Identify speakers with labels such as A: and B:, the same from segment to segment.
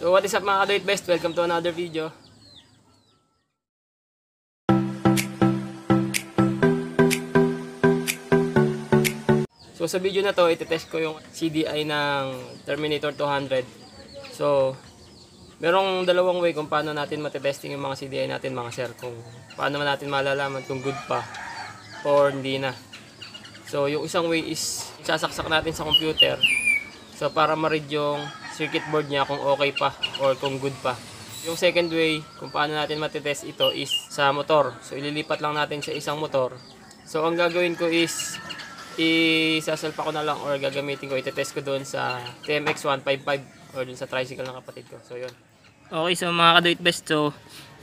A: So what is up mga ka-do it best? Welcome to another video. So sa video na to, iti-test ko yung CDI ng Terminator 200. So merong dalawang way kung paano natin matitesting yung mga CDI natin mga sir. Kung paano natin malalaman kung good pa or hindi na. So yung isang way is sasaksak natin sa computer. So para ma-read yung circuit board niya kung okay pa or kung good pa. Yung second way kung paano natin matitest ito is sa motor. So ililipat lang natin sa isang motor. So ang gagawin ko is isasalpa ko na lang or gagamitin ko, itetest ko doon sa TMX 155 or doon sa tricycle ng kapatid ko. So yun. Okay, so mga ka-do it best, so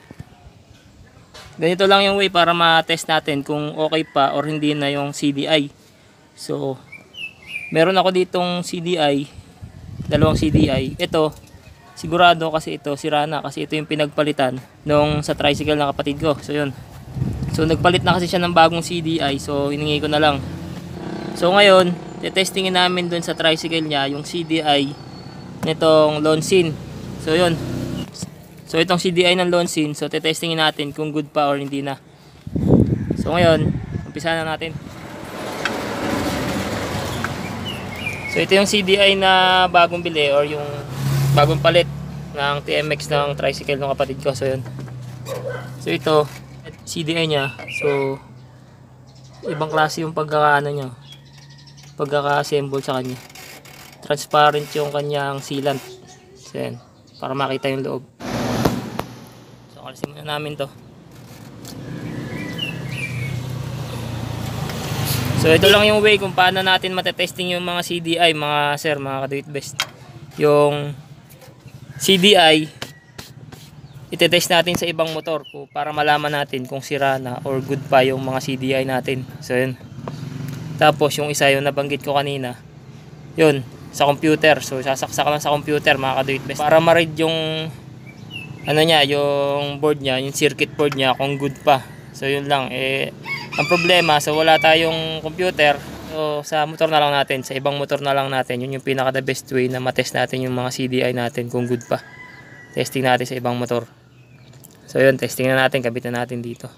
A: ganito lang yung way para ma-test natin kung okay pa or hindi na yung CDI. So meron ako ditong CDI, dalawang CDI. Ito sigurado kasi ito sira na kasi ito yung pinagpalitan nung sa tricycle ng kapatid ko. So yun. So nagpalit na kasi siya ng bagong CDI, so hiningi ko na lang. So ngayon, testingin namin dun sa tricycle niya yung CDI nitong Lonsin. So yun. So itong CDI ng Lonsin, so testingin natin kung good pa or hindi na. So ngayon, umpisa na natin. So ito yung CDI na bagong bili or yung bagong palit ng TMX ng tricycle ng kapatid ko. So yun. So ito, CDI niya. So ibang klase yung pagkakaano niya. Pagkaka-assemble sa kanya. Transparent yung kanyang sealant. So yan, para makita yung loob. So kalisin muna namin to. So ito lang yung way kung paano natin matetesting yung mga CDI, mga sir, mga ka-do it best. Yung CDI itetest natin sa ibang motor para malaman natin kung sira na or good pa yung mga CDI natin. So yun. Tapos yung isa yung nabanggit ko kanina, yun, sa computer. So sasaksak lang sa computer mga ka-do it best para ma-read yung ano niya, yung board niya, yung circuit board niya kung good pa. So yun lang. Ang problema, so wala tayong computer, so sa motor na lang natin, sa ibang motor na lang natin. Yun yung pinaka the best way na matest natin yung mga CDI natin kung good pa. Testing natin sa ibang motor. So yun, testing na natin, kabit na natin dito.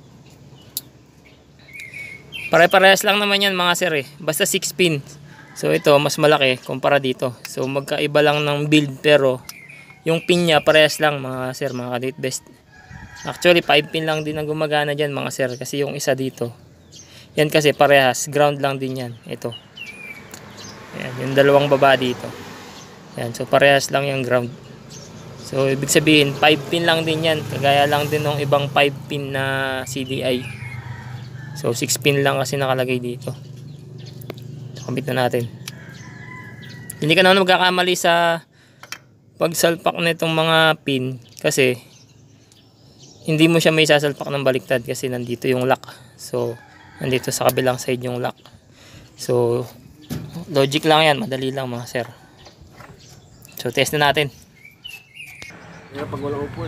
A: Pare-parehas lang naman yan mga sir eh. Basta 6 pin. So ito mas malaki kumpara dito. So magkaiba lang ng build pero yung pin niya parehas lang mga sir, mga ka-do it best. Actually 5 pin lang din ang gumagana dyan mga sir. Kasi yung isa dito, yan kasi parehas, ground lang din yan. Ito. Ayan, yung dalawang baba dito. Yan, so parehas lang yung ground. So ibig sabihin 5 pin lang din yan. Kagaya lang din ng ibang 5 pin na CDI. So 6 pin lang kasi nakalagay dito. So commit na natin. Hindi ka naman magkakamali sa pagsalpak na itong mga pin kasi hindi mo siya may sasalpak ng baliktad kasi nandito yung lock. So nandito sa kabilang side yung lock. So logic lang yan, madali lang mga sir. So test na natin.
B: Kaya pag walang upol.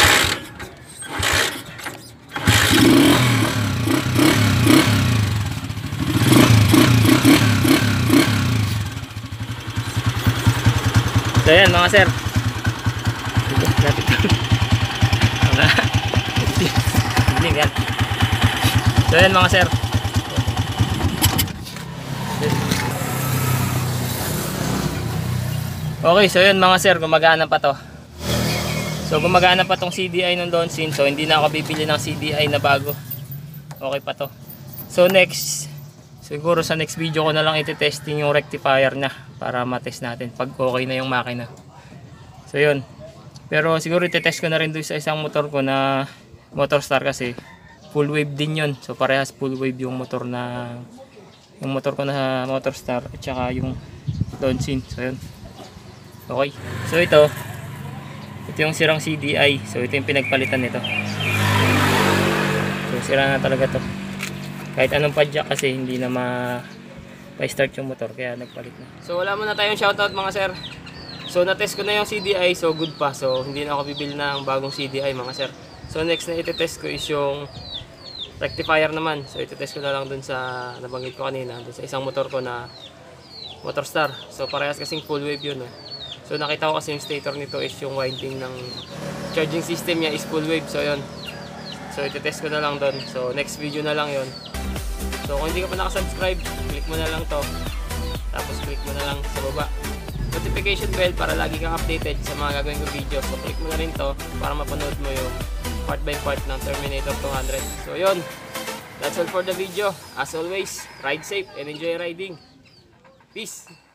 A: So yan mga sir. So yan mga sir. Okay, so yun mga sir, gumagana pa to. So gumagana pa tong CDI ng Lonsin. So hindi na ako bibili ng CDI na bago. Okay pa to. So next, siguro sa next video ko na lang iti-testing yung rectifier na para matest natin pag okay na yung makina. So yun. Pero siguro iti-test ko na rin doon sa isang motor ko na Motorstar kasi full wave din yun. So parehas full wave yung motor ko na Motorstar at saka yung Lonsin. So yun. Okay. So ito yung sirang CDI. So ito yung pinagpalitan nito. So sira na talaga to. Kahit anong padjak kasi hindi na pa-start yung motor kaya nagpalit na. So wala muna tayong shoutout mga sir. So na-test ko na yung CDI, so good pa. So hindi na ako bibili ng bagong CDI mga sir. So next na iti-test ko is yung rectifier naman. So iti-test ko na lang dun sa nabanggit ko kanina, dun sa isang motor ko na Motorstar. So parehas kasing full wave yun. So So nakita ko kasi yung stator nito is yung winding ng charging system niya is full wave. So yun. So iti-test ko na lang doon. So next video na lang yun. So kung hindi ka pa nakasubscribe, click mo na lang to. Tapos click mo na lang sa baba notification bell para lagi kang updated sa mga gagawin kong video. So click mo na rin to para mapanood mo yung part by part ng Terminator 200. So yun, that's all for the video. As always, ride safe and enjoy riding. Peace!